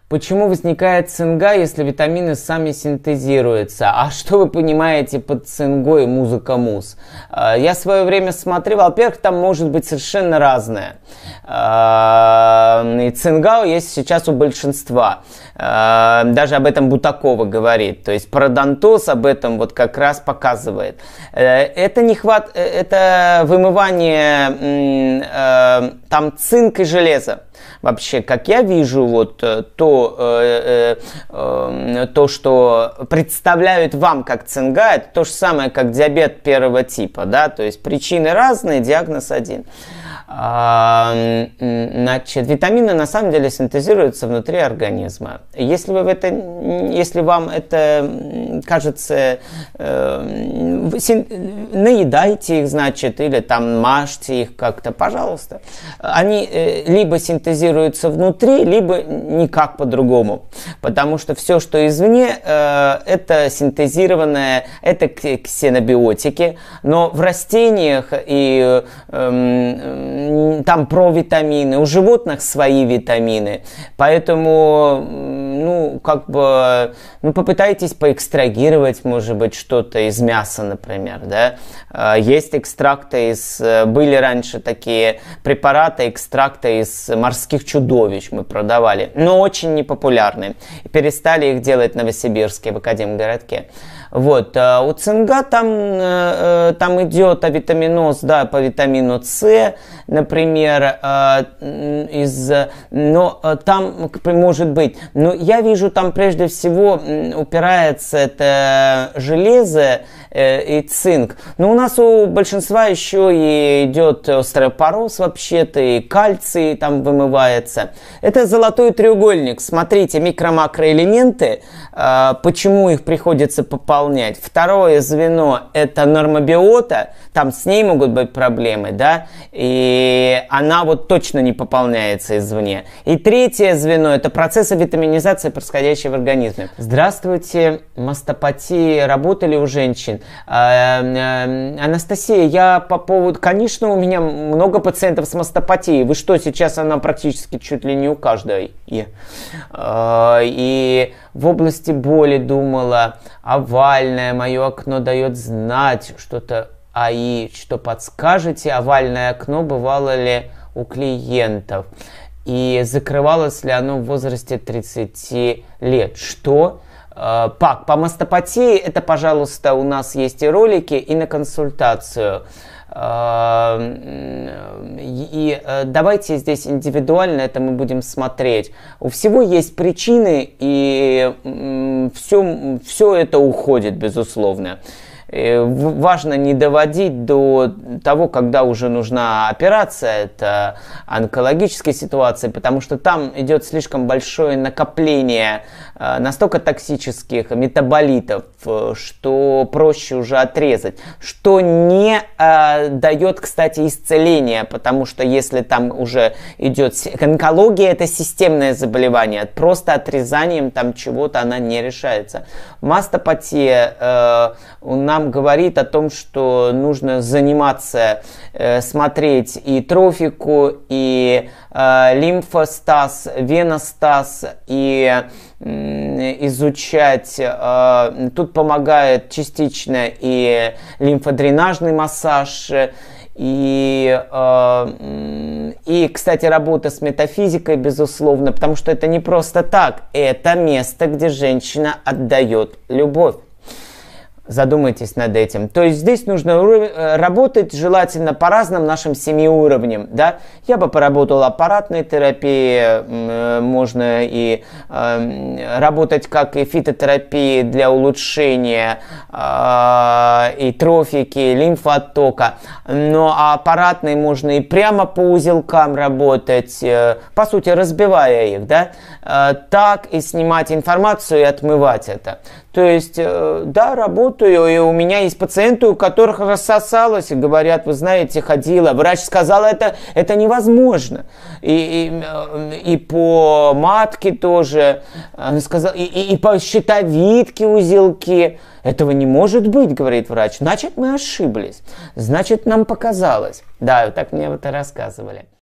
Почему возникает цинга, если витамины сами синтезируются? А что вы понимаете под цингой музыка-муз? Я в свое время смотрел, во-первых, там может быть совершенно разное. И цинга есть сейчас у большинства. Даже об этом Бутакова говорит. То есть пародонтоз об этом вот как раз показывает. Это это вымывание там цинк и железа. Вообще, как я вижу, вот то, что представляют вам как цинга, это то же самое, как диабет первого типа, да, то есть причины разные, диагноз один. Значит, витамины на самом деле синтезируются внутри организма. Если вам это кажется, наедайте их, значит, или там мажьте их как-то, пожалуйста. Они либо синтезируются внутри, либо никак по-другому. Потому что все, что извне, это синтезированное, это ксенобиотики, но в растениях и там провитамины, у животных свои витамины, поэтому, попытайтесь поэкстрагировать, может быть, что-то из мяса, например, да. Есть экстракты были раньше такие препараты, экстракты из морских чудовищ мы продавали, но очень непопулярные. Перестали их делать в Новосибирске, в Академгородке. Вот, у цинга там идет авитаминоз, да, по витамину С, например, но там может быть, но я вижу там прежде всего упирается это железо и цинк. Но у нас у большинства еще и идет остеопороз вообще-то, и кальций там вымывается. Это золотой треугольник. Смотрите, микро-макроэлементы, почему их приходится пополнять. Второе звено – это нормобиота, там с ней могут быть проблемы, да, и она вот точно не пополняется извне. И третье звено – это процессы витаминизации, происходящие в организме. Здравствуйте, мастопатии работали у женщин? Анастасия, я по поводу... Конечно, у меня много пациентов с мастопатией. Вы что, сейчас она практически чуть ли не у каждой. И в области боли думала, овальное мое окно дает знать, что-то что подскажете, овальное окно бывало ли у клиентов? И закрывалось ли оно в возрасте 30 лет? Что? Пак, по мастопатии это, пожалуйста, у нас есть и ролики, и на консультацию. И давайте здесь индивидуально это мы будем смотреть. У всего есть причины, и все это уходит, безусловно. Важно не доводить до того, когда уже нужна операция, это онкологические ситуации, потому что там идет слишком большое накопление настолько токсических метаболитов, что проще уже отрезать, что не дает, кстати, исцеления, потому что если там уже идет онкология, это системное заболевание, просто отрезанием там чего-то она не решается. Мастопатия нам говорит о том, что нужно заниматься, смотреть и трофику, и лимфостаз, веностаз, и изучать. Тут помогает частично и лимфодренажный массаж, и, кстати, работа с метафизикой, безусловно, потому что это не просто так, это место, где женщина отдает любовь. Задумайтесь над этим. То есть здесь нужно работать желательно по разным нашим 7 уровням. Да? Я бы поработал аппаратной терапией, можно и работать как и фитотерапии для улучшения и трофики, и лимфооттока. Но аппаратной можно и прямо по узелкам работать, по сути разбивая их, да? Так и снимать информацию и отмывать это. То есть, да, работаю, и у меня есть пациенты, у которых рассосалось, и говорят, вы знаете, ходила, врач сказал, это невозможно. И по матке тоже, она сказала, и по щитовидке узелки. Этого не может быть, говорит врач. Значит, мы ошиблись. Значит, нам показалось. Да, так мне это рассказывали.